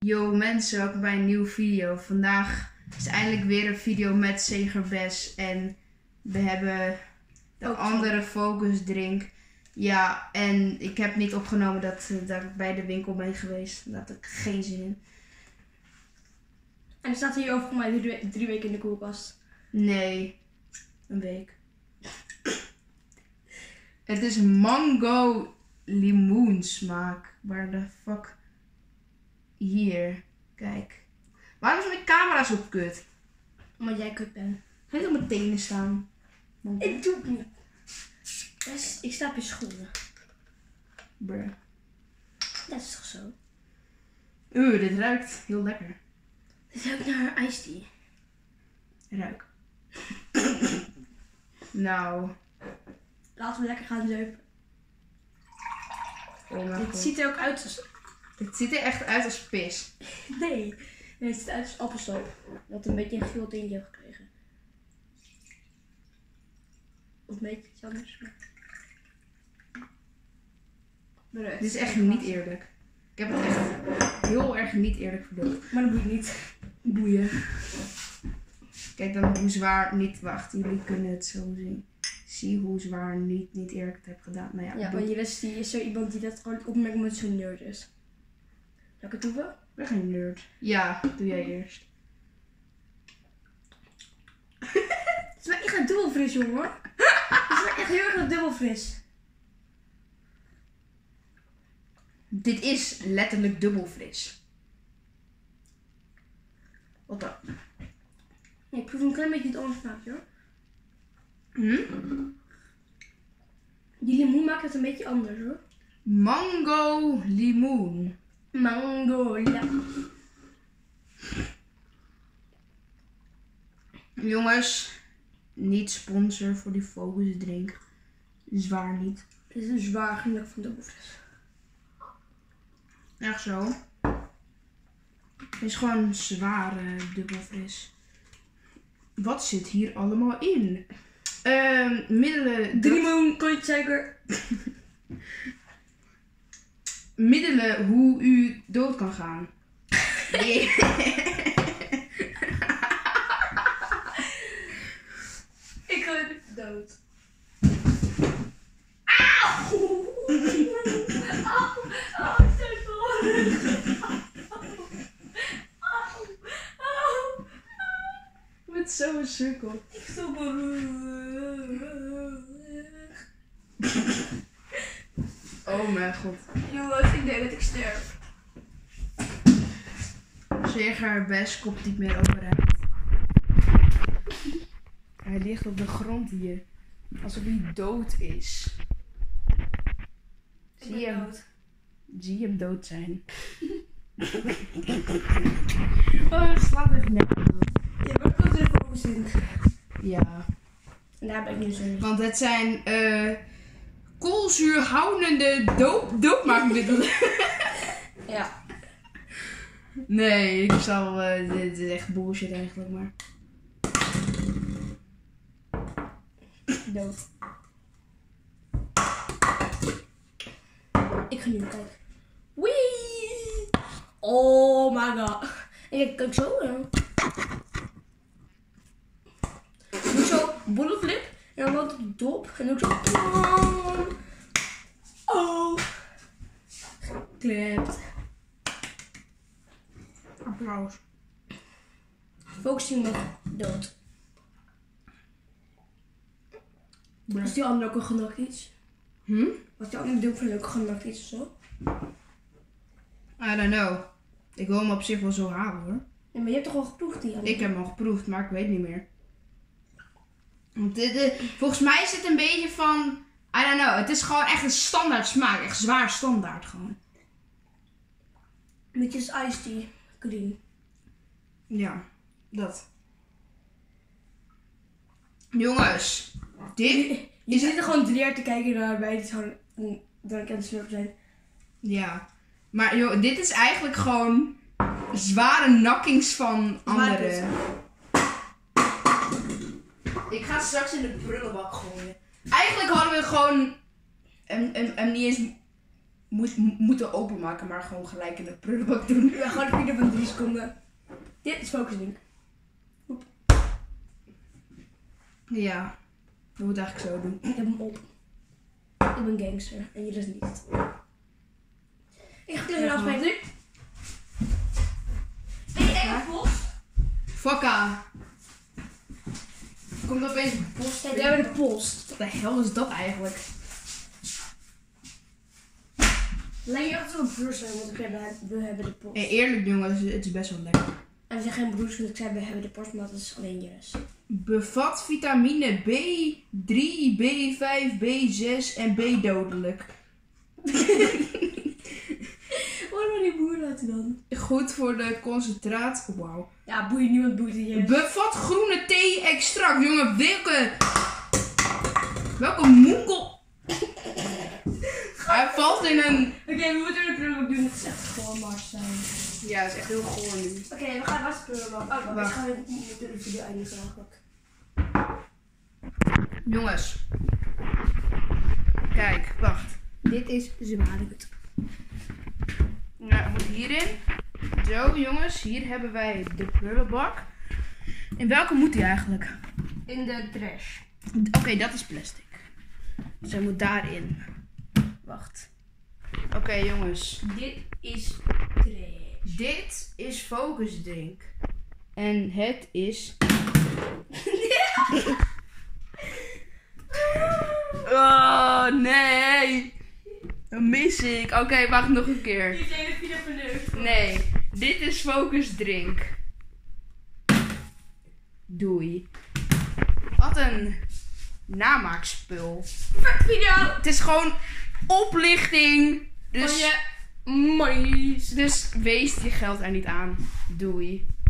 Yo mensen, welkom bij een nieuwe video. Vandaag is eindelijk weer een video met Zegerbes en we hebben de andere focus drink. Ja, en ik heb niet opgenomen dat ik bij de winkel ben geweest. Daar had ik geen zin in. En er staat hier over mij 3 weken in de koelkast. Nee, een week. Het is mango limoensmaak. Waar de fuck? Hier, kijk. Waarom is mijn camera zo kut? Omdat jij kut bent. Ga je op mijn tenen staan? Ik doe het niet. Ik sta op je schoenen. Bruh. Dat is toch zo? Dit ruikt heel lekker. Dit ruikt naar ijsthee. Ruik. Nou. Laten we lekker gaan zuipen. Oh mijn Het god. ziet er ook uit als... Het ziet er echt uit als pis. Nee, het ziet eruit als appelsap. Dat een beetje een geel tintje heeft gekregen. Of een beetje iets anders. Maar Dit is echt niet eerlijk. Ik heb het echt heel erg niet eerlijk verdeeld. Maar dat boeit niet. Boeien. Kijk dan hoe zwaar niet... Wacht, jullie kunnen het zo zien. Zie hoe zwaar niet eerlijk het heb gedaan. Nou ja, Ja, want Jiris is zo iemand die dat gewoon opmerkt omdat het zo'n nerd is. Zal ik het doen? Ik ben geen nerd. Ja, doe jij eerst. Het smaakt echt een dubbelfris, jongen. Het smaakt echt heel erg een dubbelfris. Dit is letterlijk dubbelfris. Wat dan? Nee, ik proef een klein beetje het anders smaakje, hoor. Die limoen maakt het een beetje anders, hoor. Mango limoen. Mango, ja. Jongens, niet sponsor voor die focus drink. Zwaar niet. Dit is een zwaar geluk van dubbelfris. Echt zo. Het is gewoon zware dubbelfris. Wat zit hier allemaal in? Middelen. Limoen, klontje suiker. Middelen hoe u dood kan gaan. Ik ga dood. Met zo'n cirkel. Ik stop. Oh mijn god. Jongens, ik denk dat ik sterf. Zegerbes komt niet meer overeind. Hij ligt op de grond hier. Alsof hij dood is. Zie je hem dood zijn. Oh, het slaat echt nergens op. Ja, maar ik kan het even overzien. Ja. En daar ben ik nu zo in. Want het zijn koolzuurhoudende doopmaakmiddelen. Ja. Nee, ik zal... dit is echt bullshit eigenlijk, maar... Dood. Ik ga nu kijken. Wee! Oh my god. En kijk zo. Doe zo bolleflip. En dan wordt het dop. En doe zo. Oh. Geklept. Applaus. Focusing nog dood. Was die andere ook al genakt iets? Was die andere deel van ook genakt iets of zo? I don't know. Ik wil hem op zich wel zo halen hoor. Ja, maar je hebt toch al geproefd die andere? Ik heb hem al geproefd, maar ik weet niet meer. Want volgens mij is het een beetje van... I don't know. Het is gewoon echt een standaard smaak. Echt zwaar standaard gewoon. Beetje als iced tea. Green. Ja, dat. Jongens. Dit... Je zit er gewoon 3 jaar te kijken naar bij die gewoon drank aan het slurpen zijn. Ja. Maar joh, dit is eigenlijk gewoon zware nakkings van anderen. Ik ga het straks in de prullenbak gooien. Eigenlijk hadden we gewoon hem niet eens moeten openmaken, maar gewoon gelijk in de prullenbak doen. Ja, gewoon een video van 3 seconden. Dit is focus drink. Ja, we moeten eigenlijk zo doen. Ik heb hem op. Ik ben gangster en je dus niet. Ik ga tegen de afspraak. Ben je echt post? Fokka. Komt opeens een post. Ja, jij bent de post. Wat de hel is dat eigenlijk? Lijkt je echt zo'n broers zijn, want we hebben de post. Hey, eerlijk jongens, het is best wel lekker. En we zijn geen broers, want ik zei we hebben de post, maar dat is alleen Jess. Bevat vitamine B3, B5, B6 en B dodelijk. Waarom die boer laten dan? Goed voor de concentratie. Wauw. Ja, boeien, niemand boeit in Jess. Bevat groene thee-extract. Jongen, welke moenkel... Hij valt in een... Oké, we moeten de prullenbak doen. Het is echt gewoon mars zijn. Ja, het is echt heel goor nu. Oké, we gaan vast de prullenbak. Oh, wacht. Ik ga weer de video eindigen eigenlijk. Jongens. Kijk, wacht. Dit is zwaar. Nou, het moet hierin. Zo, jongens. Hier hebben wij de prullenbak. In welke moet die eigenlijk? In de trash. Oké, dat is plastic. Dus hij moet daarin. Wacht. Oké, jongens. Dit is trash. Dit is focus drink. En het is... Oh, nee. Dat mis ik. Oké, wacht nog een keer. Dit is even video verneukt. Nee, dit is focus drink. Doei. Wat een namaakspul. Fuck video. Het is gewoon oplichting. Van Dus, je money's. dus wees je geld er niet aan. Doei.